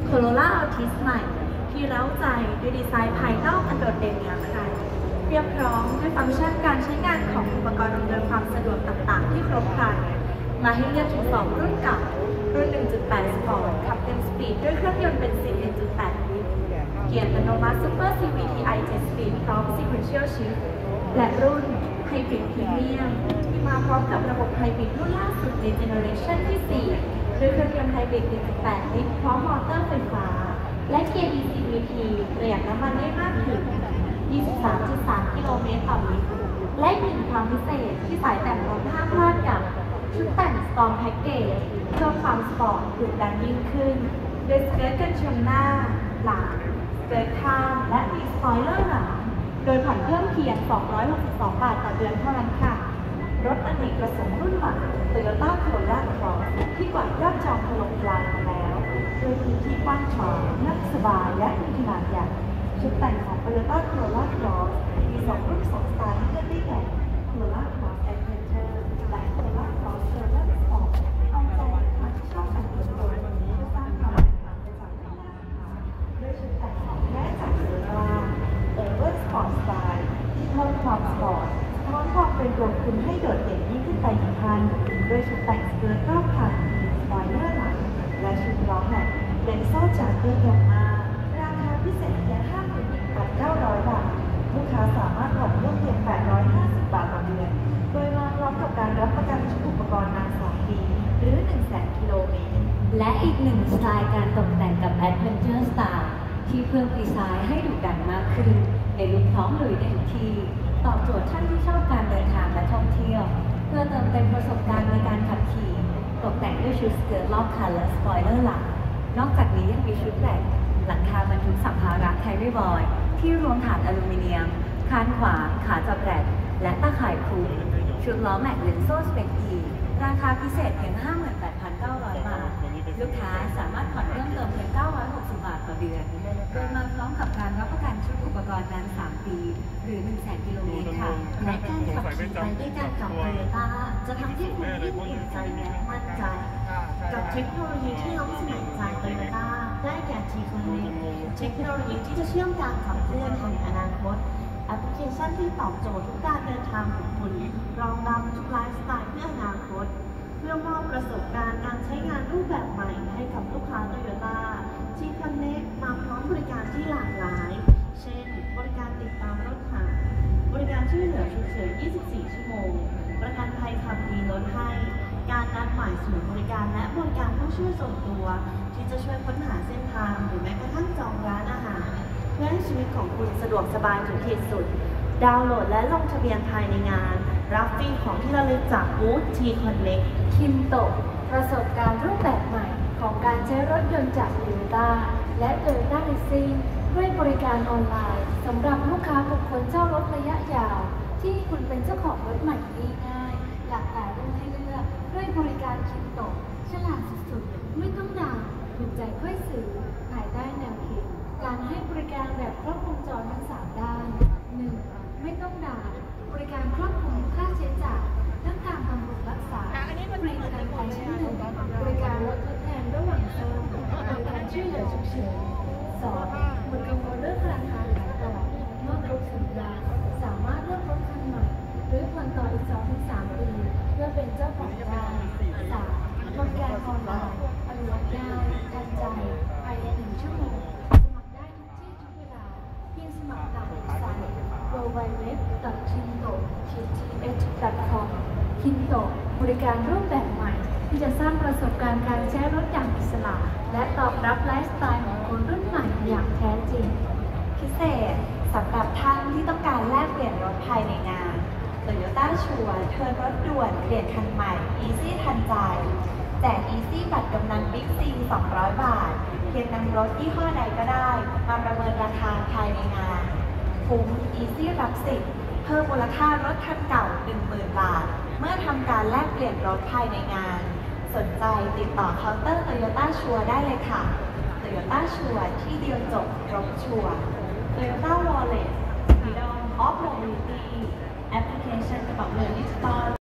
Corolla Altis ใหม่ที่เร้าใจด้วยดีไซน์ภายนอกอันโดดเด่นเหนือใครเรียบพร้อมด้วยฟังก์ชันการใช้งานของอุปกรณ์อำนวยความสะดวกต่างๆที่ครบครันมาให้เลือกถึง2รุ่นเก่ารุ่น 1.8 Sport ขับเต็มสปีดด้วยเครื่องยนต์เบนซิน 1.8 ลิตรเกียร์อัตโนมัติ Super CVTi 7 Speed พร้อม Sequential Shift และรุ่น Hybrid Premium ที่มาพร้อมกับระบบไฮบริดรุ่นล่าสุดในเจเนอเรชันที่ 4 ด้วยเครื่องยนต์ไฮบริด 1.8 ลิตรพร้อมมอเตอร์ไฟฟ้าและเกียร์ DCVT ประหยัดน้ำมันได้มากถึง 23.3 กิโลเมตรต่อลิตรและอีกความพิเศษที่สายแต่งรถห้ามพลาดกับชุดแต่ง Storm Package เพิ่มความสปอร์ตดุดันยิ่งขึ้นโดยสเกิร์ตกันชนหน้าหลังสเกิร์ตข้างและมีสปอยเลอร์หลังโดยผ่อนเพิ่มเพียง 262 บาทต่อเดือนเท่านั้นค่ะรถอเนกประสงค์รุ่นใหม่ Toyota Corolla Cross ที่กว่ายอดจองถล่มทลายมาแล้วโดยพื้นที่กว้างขวางนั่งสบายและมีขนาดใหญ่ชุดแต่งของ Toyota Corolla Cross มี2รุ่น2สไตล์ที่เลือกได้แก่ Corolla Cross Adventure และ Corolla Cross Urban Sport เอาใจลูกค้าที่ชอบแต่งตัวโดยวันนี้สร้างความแตกต่างไปจากที่หน้าค่ะด้วยชุดแต่งของแท้จาก Toyota Urban Sport Style ที่เพิ่มความสปอร์ตสะท้อนความเป็นตัวคุณให้โดดเด่นยิ่งขึ้นไปอีกขั้นด้วยชุดแต่งสเกิร์ตรอบคันสปอยเลอร์หลังและชุดล้อแม็กเป็นโซ่จากเกอร์แกมมาราคาพิเศษเพียง 51,900 บาทลูกค้าสามารถผ่อนร่วมเพียง 850 บาทต่อเดือนโดยมาพร้อมกับการรับประกันชุดอุปกรณ์นาน 2 ปีหรือ 100,000 กิโลเมตรและอีกหนึ่งสไตล์การตกแต่งกับ Adventure Style ที่เพิ่มดีไซน์ให้ดุดันมากขึ้นในลุคพร้อมลุยได้ทุกที่ตอบโจทย์ท่านที่ชอบการเดินทางและท่องเที่ยวเพื่อเติมเต็มประสบการณ์ในการขับขี่ตกแต่งด้วยชุดสเกิร์ตรอบคันและสปอยเลอร์หลังนอกจากนี้ยังมีชุดแต่งหลังคาบรรทุกสัมภาระแคริบอยที่รวมฐานอลูมิเนียมคานขวางขาจับแรดและตาข่ายคลุมชุดล้อแม็กเลนโซ่สเปกอีราคาพิเศษเพียง 58,900 บาทลูกค้าสามารถผ่อนเพิ่มเติมเพียง 960 บาทต่อเดือนโดยมาพร้อมกับการรับประกันชุดอุปกรณ์นาน 3 ปีหรือ 100,000 กิโลเมตรค่ะและการขับขี่ไปด้วยกันกับ Toyota จะทำให้คุณยิ่งอุ่นใจและมั่นใจกับเทคโนโลยีที่ล้ำสมัยจาก Toyota ได้แก่ T-Connect เทคโนโลยีที่จะเชื่อมการขับเคลื่อนแห่งอนาคตแอปพลิเคชันที่ตอบโจทย์ทุกการเดินทางของคุณรองรับทุกไลฟ์สไตล์เพื่ออนาคตเพื่อมอบประสบการณ์การใช้งานรูปแบบใหม่ให้กับลูกค้า Toyota T-Connect มาพร้อมบริการที่หลากหลายเช่นบริการติดตามรถหายบริการช่วยเหลือฉุกเฉิน 24 ชั่วโมงประกันภัยขับขี่ลดให้การนัดหมายศูนย์บริการและบริการผู้ช่วยส่วนตัวที่จะช่วยค้นหาเส้นทางหรือแม้กระทั่งจองร้านอาหารเพื่อให้ชีวิตของคุณสะดวกสบายถึงขีดสุดดาวน์โหลดและลงทะเบียนภายในงานรับฟรีของที่ระลึกจากบูธ T-Connect คิมโตะประสบการณ์รูปแบบใหม่ของการใช้รถยนต์จาก Toyota และ Toyota Leasing ด้วยบริการออนไลน์สำหรับลูกค้าบุคคลเช่ารถระยะยาวที่คุณเป็นเจ้าของรถใหม่ง่ายๆหลากหลายรุ่นให้เลือกด้วยบริการคิมโตะฉลาดสุดๆไม่ต้องดาวน์ถูกใจค่อยซื้อภายใต้แนวคิดการให้บริการแบบครบวงจรทั้ง 3 ด้าน 1. ไม่ต้องดาวน์บริการครอบคลุมค่าใช้จ่ายทั้งการบำรุงรักษาฟรีประกันภัยชั้น 1บริการรถทดแทนระหว่างซ่อมบริการช่วยเหลือฉุกเฉิน 2. หมดกังวลเรื่องราคาขายต่อเมื่อครบสัญญาสามารถเลือกรถคันใหม่หรือผ่อนต่ออีก 2-3 ปีเพื่อเป็นเจ้าของได้ 3. บริการออนไลน์อนุมัติได้ทันใจภายใน 1 ชั่วโมงสมัครได้ทุกที่ทุกเวลาเพียงสมัครตามเว็บไซต์ www.kinto.com คินโตะบริการรูปแบบใหม่ที่จะสร้างประสบการณ์การใช้รถอย่างอิสระและตอบรับไลฟ์สไตล์ของคนรุ่นใหม่อย่างแท้จริงพิเศษสำหรับท่านที่ต้องการแลกเปลี่ยนรถภายในงาน Toyota ชัวร์เทิร์นรถด่วนเปลี่ยนคันใหม่ Easy ทันใจแจก Easy บัตรกำนัน Big C 200 บาทเพียงนำรถยี่ห้อใดก็ได้มาประเมินราคาภายในงานคุ้ม Easy รับสิทธิ์เพิ่มมูลค่ารถคันเก่า 10,000 บาทเมื่อทำการแลกเปลี่ยนรถภายในงานสนใจติดต่อเคาน์เตอร์ Toyota ชัวร์ได้เลยค่ะ Toyota ชัวร์ที่เดียวจบครบชัวร์ Toyota Wallet Freedom of Mobility แอปพลิเคชันกระเป๋าเงินดิจิตอล